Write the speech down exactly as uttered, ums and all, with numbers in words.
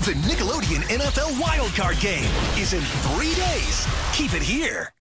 The Nickelodeon N F L Wildcard Game is in three days. Keep it here.